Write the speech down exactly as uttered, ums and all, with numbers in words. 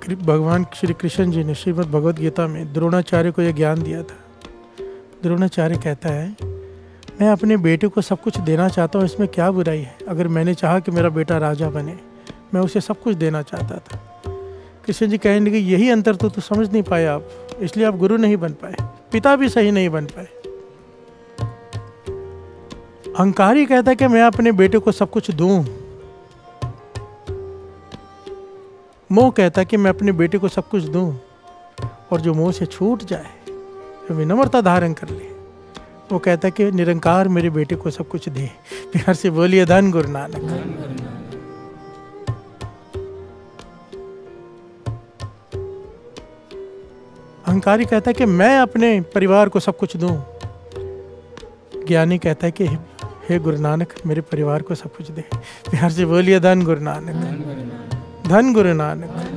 भगवान श्री कृष्ण जी ने श्रीमद् भगवद गीता में द्रोणाचार्य को यह ज्ञान दिया था। द्रोणाचार्य कहता है, मैं अपने बेटे को सब कुछ देना चाहता हूँ, इसमें क्या बुराई है? अगर मैंने चाहा कि मेरा बेटा राजा बने, मैं उसे सब कुछ देना चाहता था। कृष्ण जी कहने लगे, यही अंतर तो तू समझ नहीं पाए आप, इसलिए आप गुरु नहीं बन पाए, पिता भी सही नहीं बन पाए। अहंकारी कहता है कि मैं अपने बेटे को सब कुछ दूं, मोह कहता है कि मैं अपने बेटे को सब कुछ दूं, और जो मोह से छूट जाए, जो विनम्रता धारण कर ले, वो कहता है कि निरंकार मेरे बेटे को सब कुछ दे। प्यार से बोलिए धन गुरु नानक। अहंकारी कहता है कि मैं अपने परिवार को सब कुछ दूं, ज्ञानी कहता है कि हे गुरु नानक मेरे परिवार को सब कुछ दे। प्यार से बोलिए धन गुरु नानक, धन गुरु नानक।